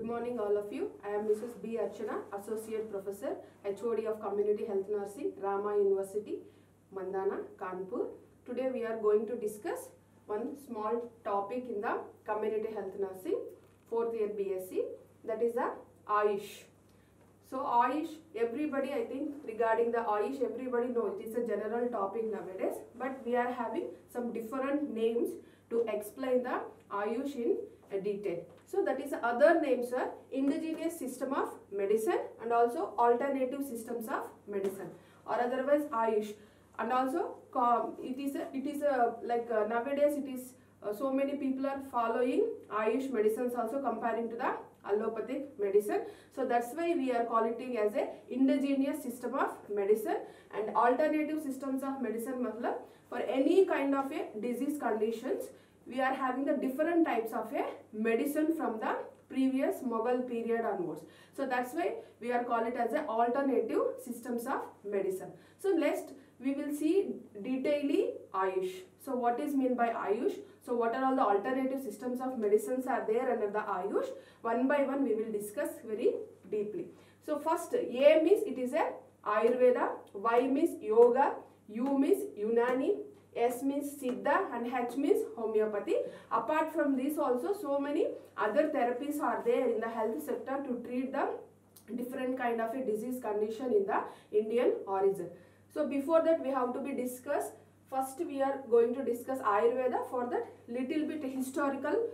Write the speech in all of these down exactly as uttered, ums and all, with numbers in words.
morning all of you. I am Missus B. Archana, Associate Professor, H O D of Community Health Nursing, Rama University, Mandana, Kanpur. Today we are going to discuss one small topic in the Community Health Nursing, fourth year B S c, that is the Ayush. So Ayush, everybody I think regarding the Ayush, everybody knows it is a general topic nowadays, but we are having some different names to explain the Ayush in a detail. So that is other names are indigenous system of medicine and also alternative systems of medicine, or otherwise Ayush. And also it is a, it is a, like uh, nowadays it is uh, so many people are following Ayush medicines also comparing to the allopathic medicine. So that's why we are calling it as a indigenous system of medicine and alternative systems of medicine. Matlab, for any kind of a disease conditions, we are having the different types of a medicine from the previous Mughal period onwards. So that's why we are calling it as a alternative systems of medicine. So next we will see detailedly Ayush. So what is meant by Ayush? So what are all the alternative systems of medicines are there under the Ayush? One by one we will discuss very deeply. So first, A means it is a Ayurveda, Y means Yoga, U means Unani, S means Siddha, and H means homeopathy. Apart from this also, so many other therapies are there in the health sector to treat the different kind of a disease condition in the Indian origin. So before that we have to be discussed. First we are going to discuss Ayurveda. For that little bit historical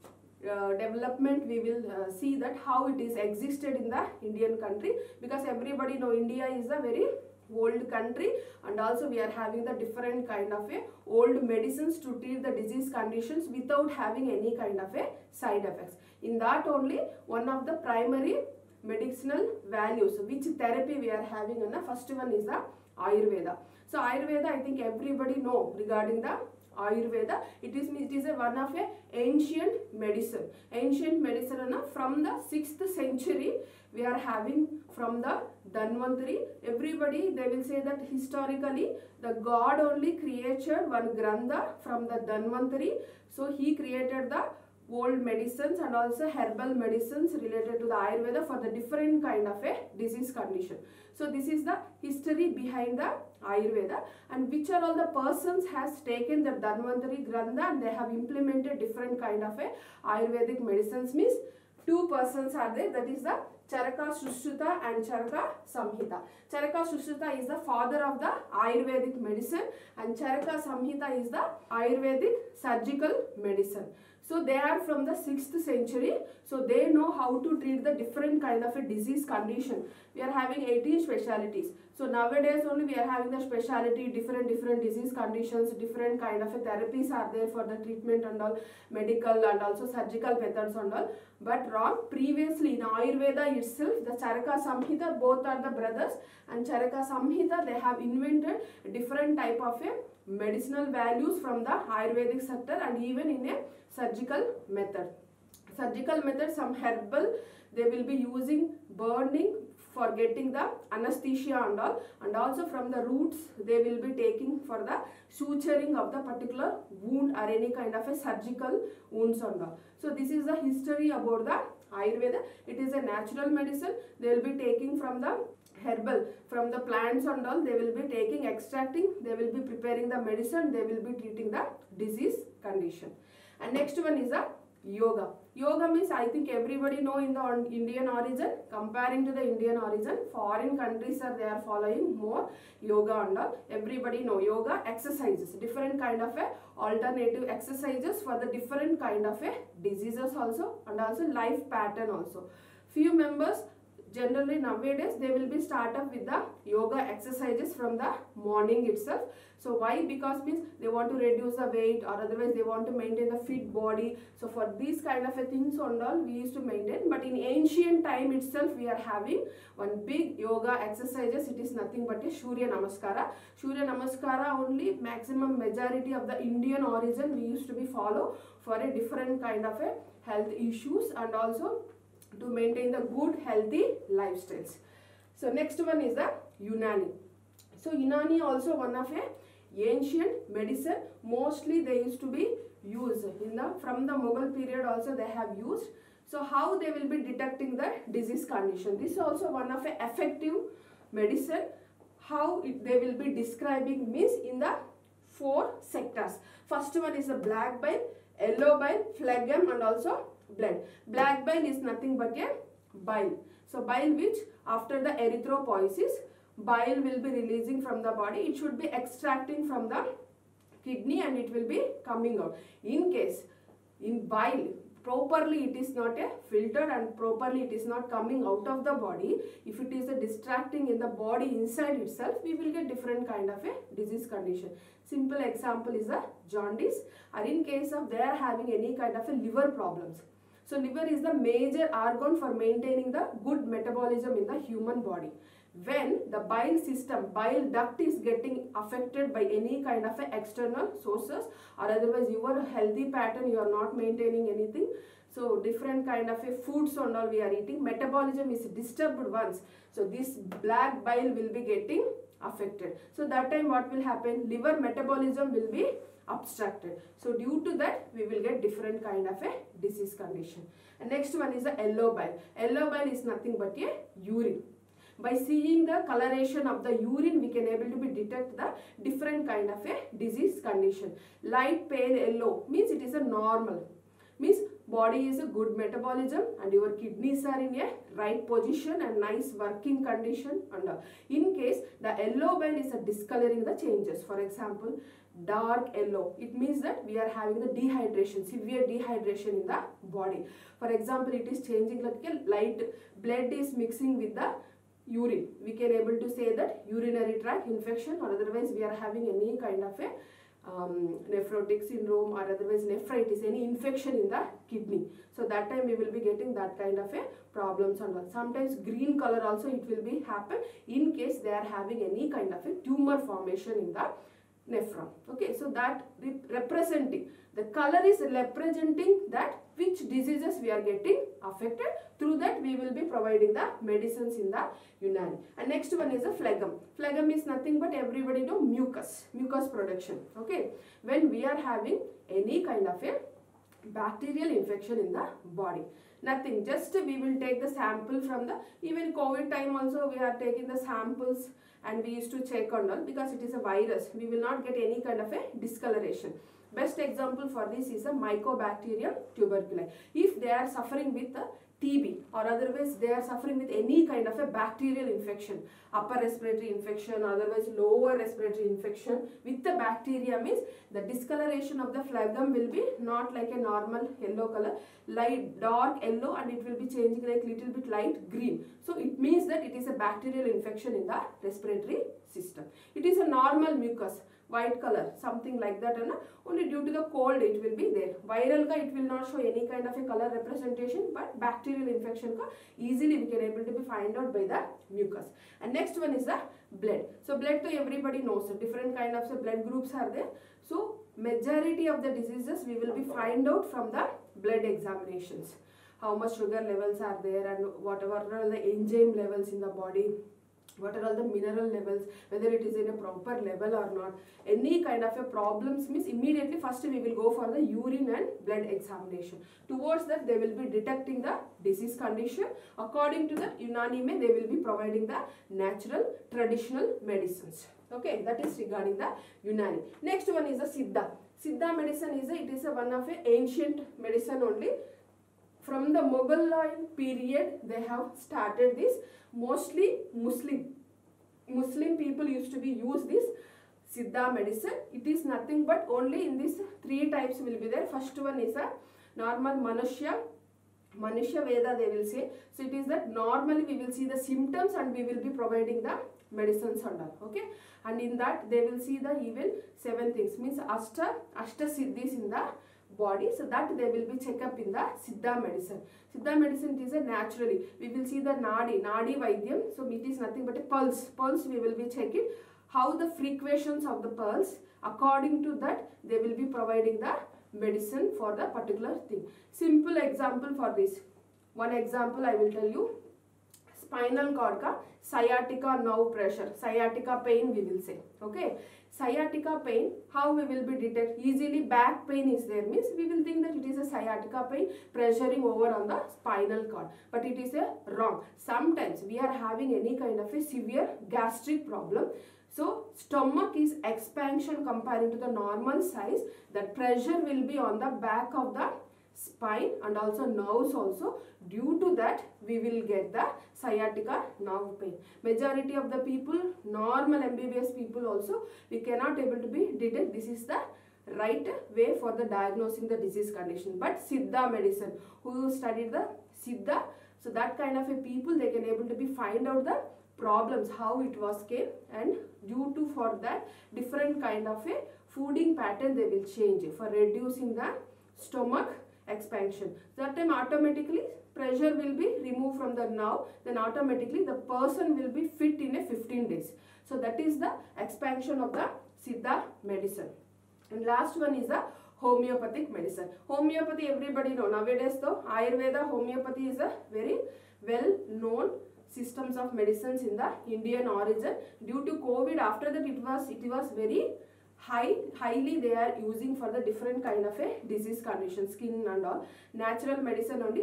uh, development we will uh, see that how it is existed in the Indian country, because everybody know India is a very old country and also we are having the different kind of a old medicines to treat the disease conditions without having any kind of a side effects. In that only one of the primary medicinal values which therapy we are having, and the first one is the Ayurveda. So Ayurveda, I think everybody know regarding the Ayurveda. It is it is a one of a ancient medicine. Ancient medicine from the sixth century we are having from the Dhanvantari. Everybody they will say that historically the God only created one Grantha from the Dhanvantari. So he created the old medicines and also herbal medicines related to the Ayurveda for the different kind of a disease condition. So this is the history behind the Ayurveda, and which are all the persons has taken the Dhanvantari Grantha and they have implemented different kind of a Ayurvedic medicines. Means two persons are there, that is the Charaka Sushruta and Charaka Samhita. Charaka Sushruta is the father of the Ayurvedic medicine and Charaka Samhita is the Ayurvedic surgical medicine. So they are from the sixth century, so they know how to treat the different kind of a disease condition. We are having eighteen specialities. So nowadays only we are having the speciality, different different disease conditions, different kind of a therapies are there for the treatment and all, medical and also surgical methods and all. But wrong, previously in Ayurveda itself, the Charaka Samhita, both are the brothers, and Charaka Samhita they have invented different type of a medicinal values from the Ayurvedic sector and even in a surgical method. Surgical method, some herbal they will be using burning for getting the anesthesia and all, and also from the roots they will be taking for the suturing of the particular wound or any kind of a surgical wounds and all. So this is the history about the Ayurveda. It is a natural medicine. They will be taking from the herbal, from the plants and all, they will be taking, extracting, they will be preparing the medicine, they will be treating the disease condition. And next one is the Yoga. Yoga means I think everybody know in the Indian origin, comparing to the Indian origin, foreign countries are they are following more yoga and all. Everybody know yoga exercises, different kind of a alternative exercises for the different kind of a diseases also, and also life pattern also. Few members generally nowadays they will be start up with the yoga exercises from the morning itself. So why? Because means they want to reduce the weight or otherwise they want to maintain the fit body. So for these kind of a things and all we used to maintain. But in ancient time itself we are having one big yoga exercises. It is nothing but a Surya Namaskara. Surya Namaskara only maximum majority of the Indian origin we used to be follow for a different kind of a health issues and also to maintain the good healthy lifestyles. So next one is the Unani. So Unani also one of a ancient medicine. Mostly they used to be used in the from the Mughal period also they have used. So how they will be detecting the disease condition? This is also one of a effective medicine. How it, they will be describing means in the four sectors. First one is the black bile, yellow bile, phlegm and also blood. Black bile is nothing but a bile. So bile which after the erythropoiesis, bile will be releasing from the body. It should be extracting from the kidney and it will be coming out. In case in bile properly it is not a filtered and properly it is not coming out of the body, if it is a distracting in the body inside itself, we will get different kind of a disease condition. Simple example is a jaundice, or in case of they are having any kind of a liver problems. So liver is the major organ for maintaining the good metabolism in the human body. When the bile system, bile duct is getting affected by any kind of a external sources, or otherwise your healthy pattern, you are not maintaining anything. So different kind of a foods and all we are eating, metabolism is disturbed once. So this black bile will be getting affected. So that time what will happen? Liver metabolism will be obstructed. So due to that we will get different kind of a disease condition. And next one is the yellow bile. Yellow bile is nothing but a urine. By seeing the coloration of the urine, we can able to be detect the different kind of a disease condition. Light pale yellow means it is a normal. Means body is a good metabolism and your kidneys are in a right position and nice working condition. And in case the yellow bile is a discoloring the changes. For example, dark yellow, it means that we are having the dehydration, severe dehydration in the body. For example, it is changing like a light blood is mixing with the urine. We can able to say that urinary tract infection, or otherwise we are having any kind of a um, nephrotic syndrome, or otherwise nephritis, any infection in the kidney. So that time we will be getting that kind of a problems and all. Sometimes green color also it will be happen in case they are having any kind of a tumor formation in the nephron. Okay, so that representing, the color is representing that which diseases we are getting affected. Through that we will be providing the medicines in the Unani. And next one is a phlegm. Phlegm is nothing but everybody know mucus, mucus production. Okay, when we are having any kind of a bacterial infection in the body. Nothing, just we will take the sample from the, even COVID time also we are taking the samples and we used to check on all, because it is a virus. We will not get any kind of a discoloration. Best example for this is a Mycobacterium tuberculosis. If they are suffering with a T B, or otherwise they are suffering with any kind of a bacterial infection, upper respiratory infection, or otherwise lower respiratory infection with the bacteria, means the discoloration of the phlegm will be not like a normal yellow color, light dark yellow, and it will be changing like little bit light green. So it means that it is a bacterial infection in the respiratory system. It is a normal mucus, white color, something like that, and only due to the cold it will be there. Viral ka it will not show any kind of a color representation, but bacterial infection ka easily we can able to be find out by the mucus. And next one is the blood. So blood to everybody knows, different kind of blood groups are there. So majority of the diseases we will be find out from the blood examinations. How much sugar levels are there and whatever are the enzyme levels in the body, what are all the mineral levels, whether it is in a proper level or not. Any kind of a problems means immediately first we will go for the urine and blood examination. Towards that they will be detecting the disease condition. According to the Unani, they will be providing the natural traditional medicines. Okay, that is regarding the Unani. Next one is the Siddha. Siddha medicine is a, it is a one of a ancient medicine only. From the Mughal period they have started this. Mostly Muslim Muslim people used to be use this Siddha medicine. It is nothing but only in these three types will be there. First one is a normal Manushya Manushya Veda they will say. So it is that normally we will see the symptoms and we will be providing the medicines and all. Okay, and in that they will see the even seven things, means Ashta Ashta Siddhis in the body. So that they will be check up in the Siddha medicine. Siddha medicine is a naturally. We will see the Nadi, Nadi Vaidyam. So it is nothing but a pulse. Pulse we will be checking how the frequencies of the pulse. According to that they will be providing the medicine for the particular thing. Simple example for this. One example I will tell you. Spinal cord ka sciatica nerve pressure. Sciatica pain we will say. Okay. Sciatica pain, how we will be detect? Easily back pain is there means we will think that it is a sciatica pain pressuring over on the spinal cord. But it is a wrong. Sometimes we are having any kind of a severe gastric problem. So stomach is expansion comparing to the normal size. That pressure will be on the back of the spine and also nerves also. Due to that we will get the sciatica nerve pain. Majority of the people, normal M B B S people also, we cannot able to be detect. This is the right way for the diagnosing the disease condition. But Siddha medicine, who studied the Siddha, so that kind of a people, they can able to be find out the problems, how it was came, and due to for that different kind of a fooding pattern they will change for reducing the stomach expansion. That time automatically pressure will be removed from the nerve, then automatically the person will be fit in a fifteen days. So that is the expansion of the Siddha medicine. And last one is the homeopathic medicine. Homeopathy everybody know nowadays though. Ayurveda, homeopathy is a very well known systems of medicines in the Indian origin. Due to COVID, after that it was it was very high highly they are using for the different kind of a disease condition, skin and all. Natural medicine only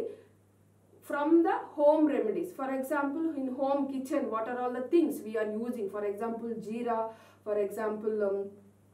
from the home remedies. For example, in home kitchen, what are all the things we are using? For example, jeera, for example, um,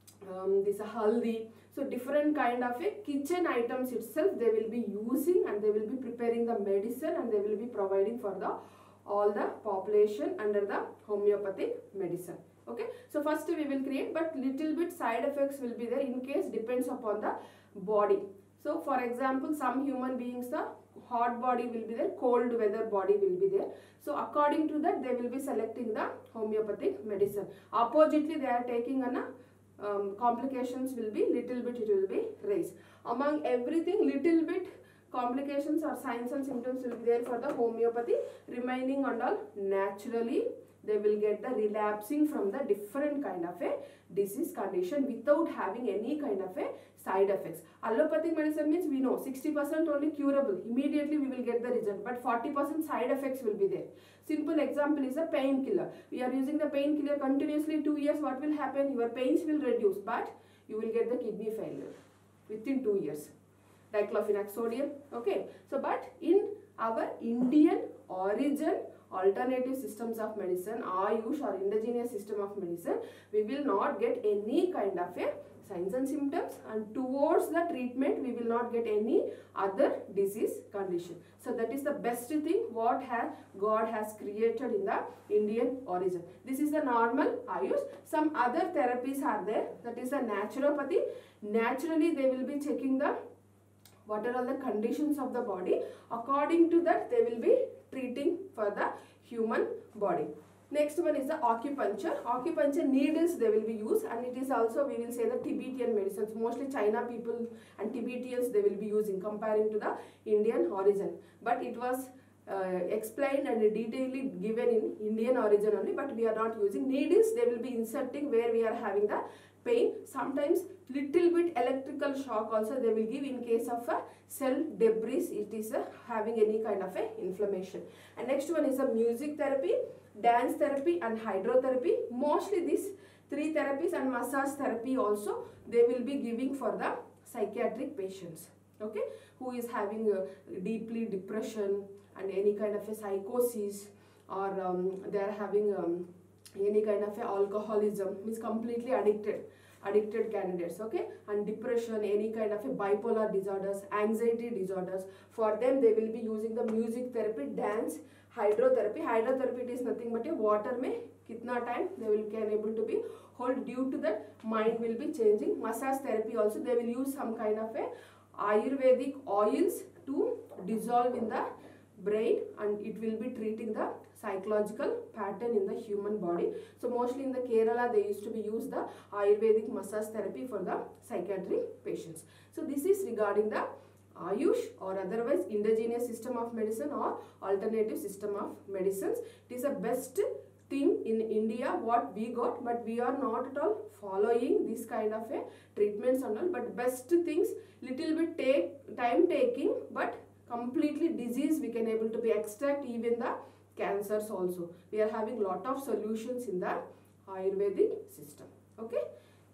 um, this haldi. So different kind of a kitchen items itself they will be using, and they will be preparing the medicine, and they will be providing for the all the population under the homeopathic medicine. Okay, so first we will create, but little bit side effects will be there in case depends upon the body. So for example, some human beings the hot body will be there, cold weather body will be there. So according to that they will be selecting the homeopathic medicine. Oppositely they are taking an um, complications will be little bit, it will be raised. Among everything, little bit complications or signs and symptoms will be there for the homeopathy. Remaining and all naturally they will get the relapsing from the different kind of a disease condition without having any kind of a side effects. Allopathic medicine means we know sixty percent only curable, immediately we will get the result, but forty percent side effects will be there. Simple example is a painkiller. We are using the painkiller continuously two years, what will happen? Your pains will reduce, but you will get the kidney failure within two years. Diclofenac sodium, okay. So but in our Indian origin alternative systems of medicine, Ayush or indigenous system of medicine, we will not get any kind of a signs and symptoms, and towards the treatment we will not get any other disease condition. So that is the best thing what has God has created in the Indian origin. This is the normal Ayush. Some other therapies are there, that is the naturopathy. Naturally they will be checking the what are all the conditions of the body. According to that they will be treating for the human body. Next one is the acupuncture. Acupuncture needles they will be used, and it is also we will say the Tibetan medicines. Mostly China people and Tibetans they will be using comparing to the Indian origin. But it was uh, explained and detailedly given in Indian origin only, but we are not using needles. They will be inserting where we are having the pain. Sometimes little bit electrical shock also they will give in case of a cell debris, it is a, having any kind of a inflammation. And next one is a music therapy, dance therapy and hydrotherapy. Mostly these three therapies and massage therapy also they will be giving for the psychiatric patients, okay, who is having a deeply depression and any kind of a psychosis, or um, they are having um, any kind of a alcoholism, means completely addicted addicted candidates, okay, and depression, any kind of a bipolar disorders, anxiety disorders. For them they will be using the music therapy, dance, hydrotherapy. Hydrotherapy it is nothing but a water mein kitna time they will can able to be hold, due to that mind will be changing. Massage therapy also they will use some kind of a Ayurvedic oils to dissolve in the brain, and it will be treating the psychological pattern in the human body. So mostly in the Kerala they used to be use the Ayurvedic massage therapy for the psychiatric patients. So this is regarding the Ayush or otherwise indigenous system of medicine or alternative system of medicines. It is the best thing in India what we got, but we are not at all following this kind of a treatments and all, but best things little bit take time taking, but completely disease we can able to be extract, even the cancers also. We are having lot of solutions in the Ayurvedic system, okay.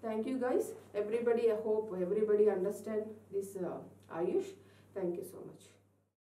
Thank you guys. Everybody, I hope everybody understand this uh, Ayush. Thank you so much.